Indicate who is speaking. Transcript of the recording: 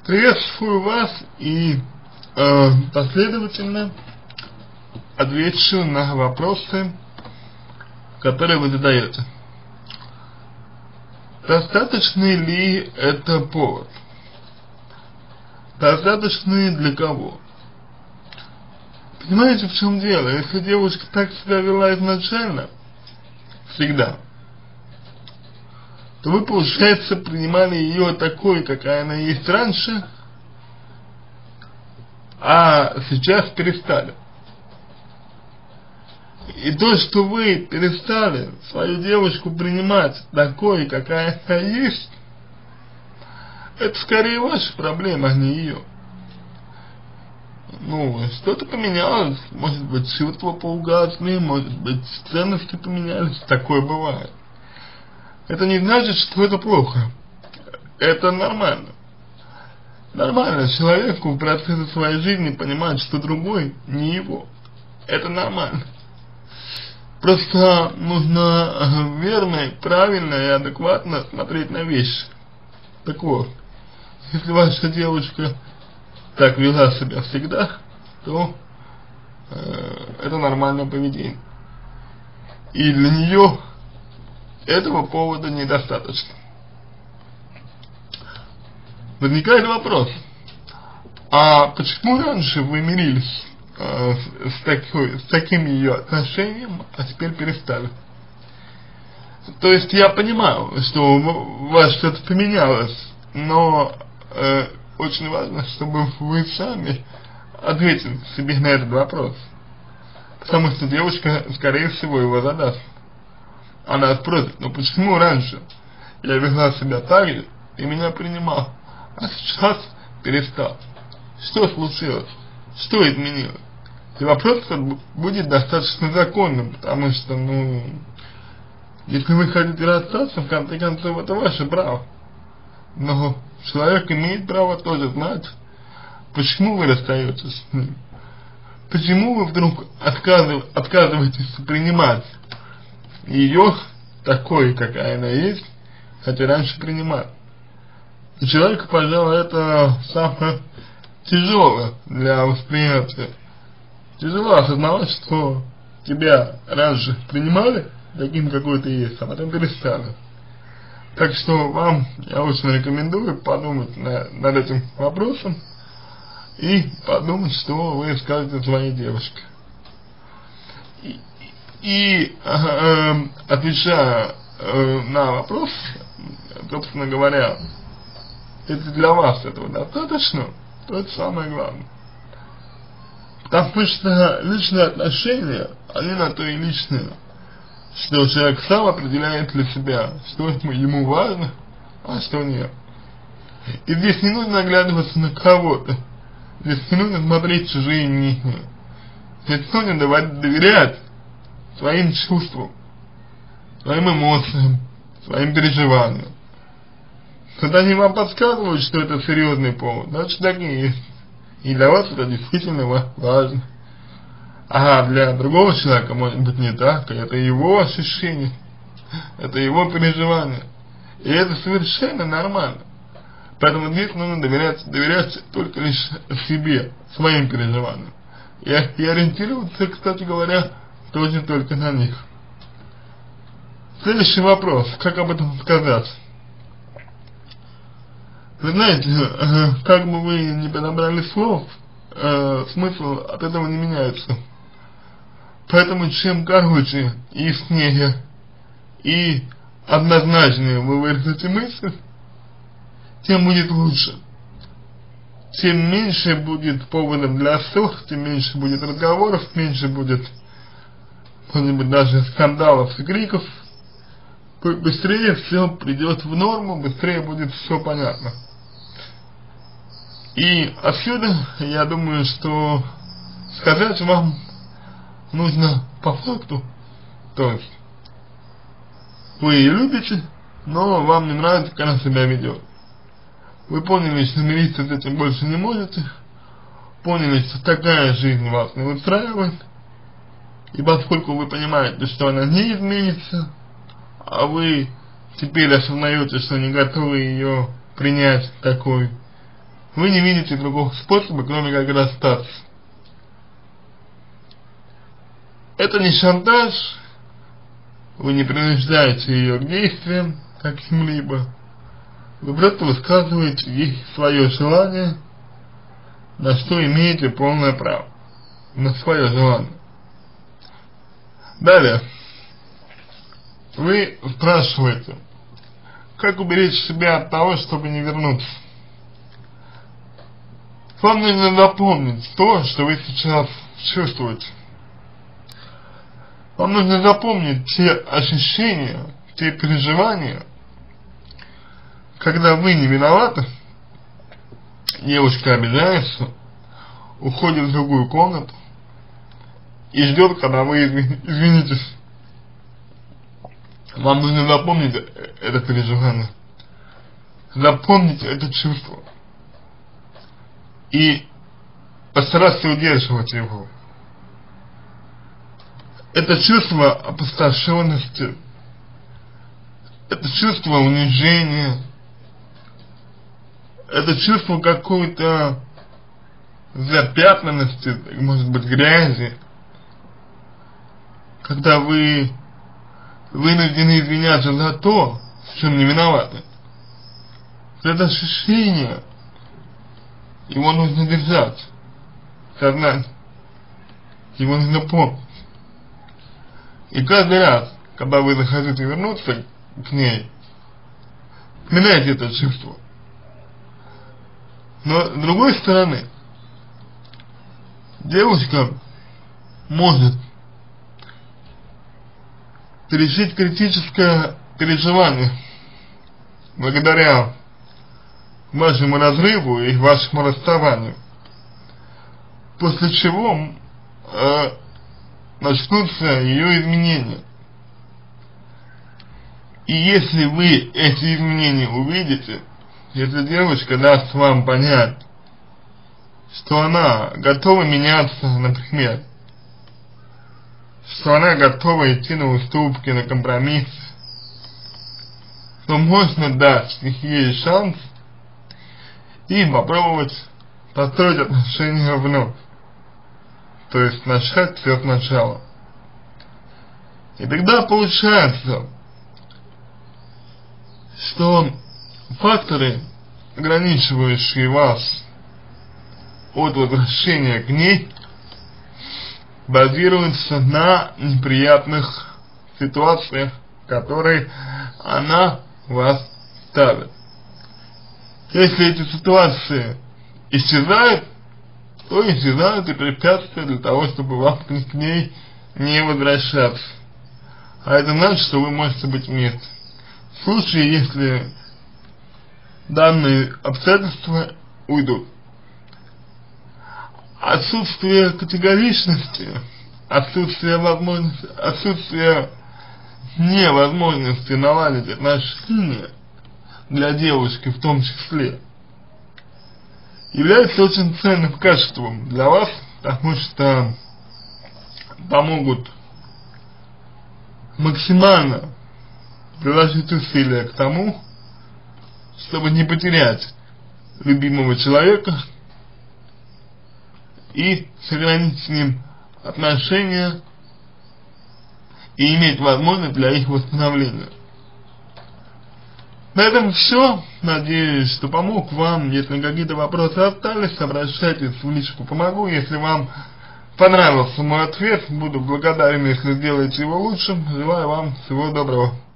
Speaker 1: Приветствую вас и последовательно отвечу на вопросы, которые вы задаете. Достаточный ли это повод? Достаточный для кого? Понимаете, в чем дело? Если девушка так себя вела изначально, всегда, то вы, получается, принимали ее такой, какая она есть раньше, а сейчас перестали. И то, что вы перестали свою девушку принимать такой, какая она есть, это скорее ваша проблема, а не ее. Ну, что-то поменялось, может быть, чувства поугасли, может быть, ценности поменялись, такое бывает. Это не значит, что это плохо. Это нормально. Нормально человеку в процессе своей жизни понимать, что другой не его. Это нормально. Просто нужно верно, правильно и адекватно смотреть на вещи. Так вот, если ваша девушка так вела себя всегда, то это нормальное поведение. И для нее этого повода недостаточно. Возникает вопрос, а почему раньше вы мирились с таким ее отношением, а теперь перестали? То есть я понимаю, что у вас что-то поменялось, но очень важно, чтобы вы сами ответили себе на этот вопрос. Потому что девушка, скорее всего, его задаст. Она спросит, ну почему раньше я вела себя так же и меня принимал, а сейчас перестал? Что случилось? Что изменилось? И вопрос будет достаточно законным, потому что, ну, если вы хотите расстаться, в конце концов, это ваше право. Но человек имеет право тоже знать, почему вы расстаетесь с ним. Почему вы вдруг отказываетесь принимать ее такой, какая она есть, хотя раньше принимали. У человека, пожалуй, это самое тяжелое для восприятия. Тяжело осознавать, что тебя раньше принимали таким, какой ты есть, а потом перестали. Так что вам я очень рекомендую подумать над этим вопросом и подумать, что вы скажете своей девушке. И отвечая на вопрос, собственно говоря, если для вас этого достаточно, то это самое главное. Потому что личные отношения, они на то и личные, что человек сам определяет для себя, что ему важно, а что нет. И здесь не нужно оглядываться на кого-то, здесь не нужно смотреть чужие мнения, здесь нужно доверять своим чувствам, своим эмоциям, своим переживаниям. Когда они вам подсказывают, что это серьезный повод, значит так и есть. И для вас это действительно важно. А для другого человека может быть не так, это его ощущение, это его переживание. И это совершенно нормально. Поэтому здесь нужно доверять только лишь себе, своим переживаниям. И ориентироваться, кстати говоря, тоже только на них. Следующий вопрос, как об этом сказать? Вы знаете, как бы вы ни подобрали слов, смысл от этого не меняется. Поэтому чем короче, яснее и однозначнее вы выразите мысль, тем будет лучше. Тем меньше будет поводов для ссор, тем меньше будет разговоров, меньше будет, может быть, даже скандалов и криков. Быстрее все придет в норму, быстрее будет все понятно. И отсюда, я думаю, что сказать вам нужно по факту. То есть, вы ее любите, но вам не нравится, как она себя ведет. Вы поняли, что мириться с этим больше не можете, поняли, что такая жизнь вас не устраивает, и поскольку вы понимаете, что она не изменится, а вы теперь осознаете, что не готовы ее принять такой, вы не видите другого способа, кроме как расстаться. Это не шантаж, вы не принуждаете ее к действиям каким-либо, вы просто высказываете ей свое желание, на что имеете полное право, на свое желание. Далее, вы спрашиваете, как уберечь себя от того, чтобы не вернуться. Вам нужно запомнить то, что вы сейчас чувствуете. Вам нужно запомнить те ощущения, те переживания, когда вы не виноваты, девушка обижается, уходит в другую комнату и ждет, когда вы извинитесь. Вам нужно запомнить это переживание, запомнить это чувство и постараться удерживать его. Это чувство опустошенности, это чувство унижения, это чувство какой-то запятнанности, может быть, грязи, когда вы вынуждены извиняться за то, в чем не виноваты. Это ощущение, его нужно держать в сознании, его нужно помнить. И каждый раз, когда вы захотите вернуться к ней, вспоминайте это чувство. Но с другой стороны, девушка может пережить критическое переживание благодаря вашему разрыву и вашему расставанию, после чего начнутся ее изменения. И если вы эти изменения увидите, если девушка даст вам понять, что она готова меняться, например, что она готова идти на уступки, на компромиссы, то можно дать ей шанс и попробовать построить отношения вновь. То есть начать все сначала. И тогда получается, что факторы, ограничивающие вас от возвращения к ней, базируются на неприятных ситуациях, в которые она вас ставит. Если эти ситуации исчезают, то исчезают и препятствия для того, чтобы вам к ней не возвращаться. А это значит, что вы можете быть вместе. В случае, если данные обстоятельства уйдут. Отсутствие категоричности, отсутствие невозможности наладить отношения для девушки в том числе является очень ценным качеством для вас, потому что помогут максимально приложить усилия к тому, чтобы не потерять любимого человека и сохранить с ним отношения и иметь возможность для их восстановления. На этом все. Надеюсь, что помог вам. Если какие-то вопросы остались, обращайтесь в личку «Помогу». Если вам понравился мой ответ, буду благодарен, если сделаете его лучшим. Желаю вам всего доброго.